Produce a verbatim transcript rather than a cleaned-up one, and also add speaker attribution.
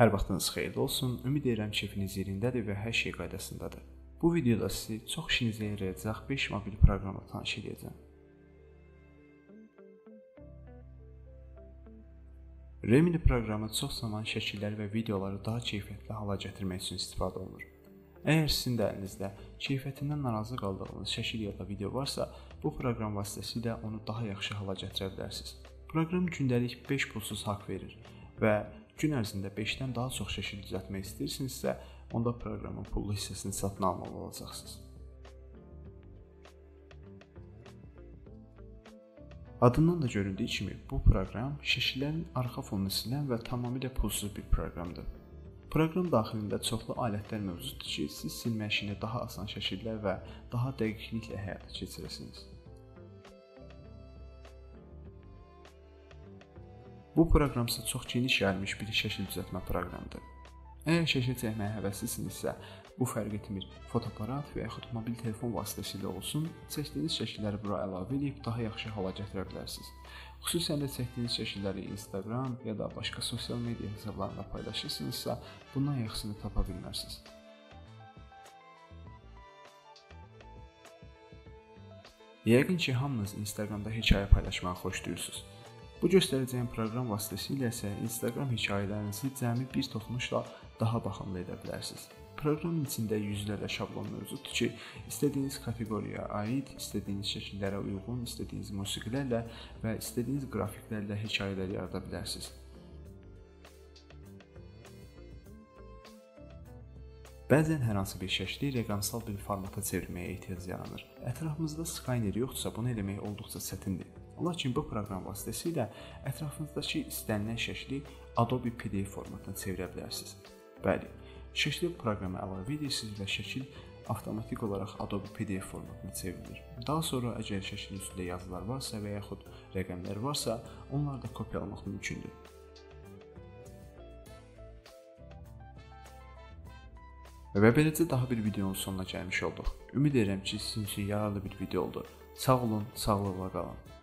Speaker 1: Hər vaxtınız xeyirli olsun. Ümid edirəm keyfiniz yerindədir və hər şey qaydasındadır. Bu videoda sizi çox işinizə yarayacaq beş mobil proqramla tanış edəcəm. Remini proqramı çox zaman şəkillər və videoları daha keyfiyyətli hala gətirmək üçün istifadə olunur. Əgər sizin də əlinizdə keyfiyyətindən narazı qaldığınız şəkil ya da video varsa, bu proqram vasitəsilə onu daha yaxşı hala gətirə bilərsiniz. Proqram gündəlik beş pulsuz haqq verir və gün ərzində beşdən daha çox şəkil düzəltmək istəyirsinizsə, onda proqramın pullu hissəsini satın almalı olacaqsınız. Adından da göründüyü kimi, bu proqram şəkillərin arxa fonunu silən və tamamilə pulsuz bir proqramdır. Proqram daxilində çoxlu alətlər mövcuddur ki, siz silmə işini daha asan şəkillər və daha dəqiqliklə həyata keçirəsiniz. Bu proqram isə çox geniş yayılmış bir şəkil düzəltmə proqramıdır. Əgər şəkil çəkməyə həvəslisinizsə, bu fərq etmir, fotoaparat və yaxud mobil telefon vasitəsilə olsun, çəkdiyiniz şəkilləri bura əlavə edib daha yaxşı hala gətirə bilərsiniz. Xüsusən də çəkdiyiniz şəkilləri Instagram ya da başqa sosial media hesablarında paylaşırsınızsa, bundan yaxşısını tapa bilmərsiniz. Yəqin ki, hamınız Instagramda hekayə paylaşmağı xoşlayırsınız. Bu göstərəcəyim proqram vasitəsilə isə Instagram hekayələrinizi cəmi bir toxunuşla daha baxımlı edə bilərsiniz. Proqramın içində yüzlərlə şablon mövcuddur ki, istədiyiniz kateqoriyaya aid, istədiyiniz şəkillərə uyğun, istədiyiniz musiqilərlə və istədiyiniz qrafiklərlə hekayələr yarada bilərsiniz. Bəzən hər hansı bir şəkli rəqəmsal bir formata çevirməyə ehtiyac yaranır. Ətrafımızda skaner yoxdursa, bunu eləmək olduqca çətindir. Lakin bu proqram vasitəsilə ətrafınızdakı istənilən şəkli Adobe P D F formatına çevirə bilərsiniz. Bəli, şəkli proqrama əlavə edirsiniz və şəkil avtomatik olaraq Adobe P D F formatına çevrilir. Daha sonra əgər şəklin üstündə yazılar varsa və yaxud rəqəmlər varsa, onları da kopyalamaq mümkündür. Və beləcə daha bir videonun sonuna gəlmiş olduq. Ümid edirəm ki, sizin üçün yararlı bir video oldu. Sağ olun, sağlıqla qalın.